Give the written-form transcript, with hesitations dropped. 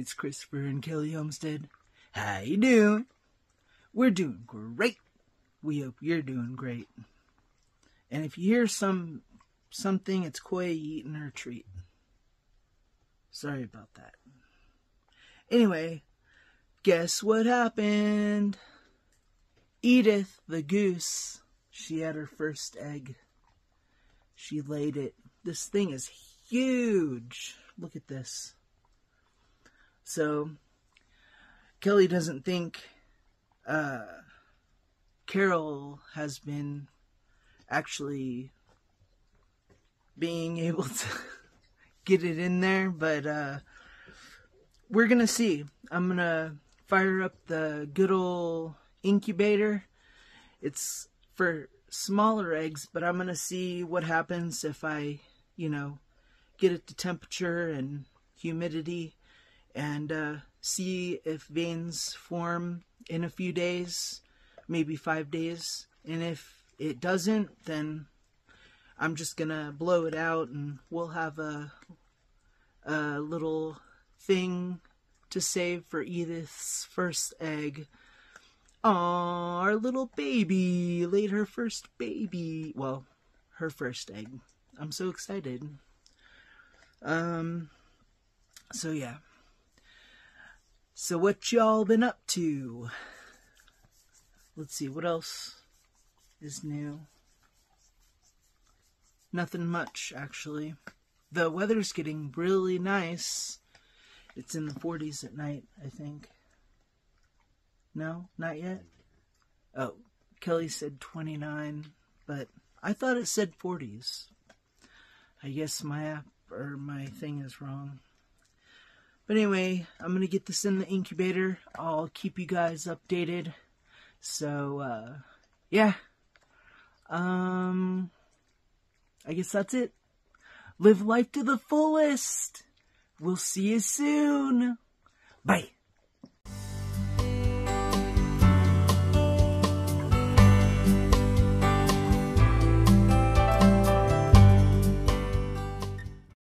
it's Christopher and Kelly Homestead. How you doing? We're doing great. We hope you're doing great. And if you hear something, it's Koya eating her treat. Sorry about that. Anyway, guess what happened? Edith, the goose, she had her first egg. She laid it. This thing is huge. Look at this. So, Kelly doesn't think Carol has been actually being able to get it in there, but we're gonna see. I'm gonna fire up the good old incubator. It's for smaller eggs, but I'm gonna see what happens if I, get it to temperature and humidity, and see if veins form in a few days, maybe 5 days. And if it doesn't, then I'm just gonna blow it out, and we'll have a little thing to save for Edith's first egg. Aww, our little baby laid her first baby. Well, her first egg. I'm so excited. So yeah. So what y'all been up to? Let's see, what else is new? Nothing much, actually. The weather's getting really nice. It's in the 40s at night, I think. No, not yet? Oh, Kelly said 29, but I thought it said 40s. I guess my app or my thing is wrong. But anyway, I'm going to get this in the incubator. I'll keep you guys updated. So, yeah. I guess that's it. Live life to the fullest. We'll see you soon. Bye.